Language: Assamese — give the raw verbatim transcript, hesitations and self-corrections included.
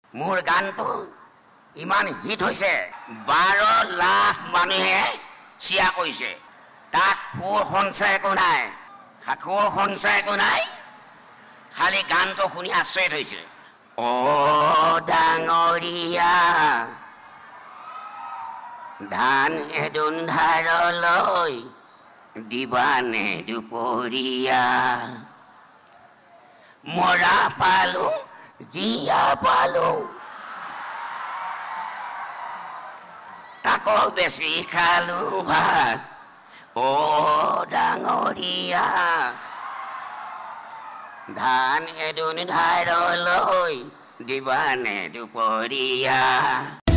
মোৰ গানটো ইমান হিট হৈছে বাৰ লাখ মানুহে চিয়া কৰিছে তাত সুৰ সঞ্চয় একো নাই সুৰ সঞ্চয় একো নাই খালি গানটো শুনি আচৰিত হৈছে অ ডাঙৰীয়া ধান এদুন ধাৰলৈ দিবানে দুপৰীয়া মৰা পালো জিয়া পালো তাকো বেছি খালো ভাত অ ডাঙৰীয়া ধান এদুন ধাৰলৈ দিবানে দুপৰীয়া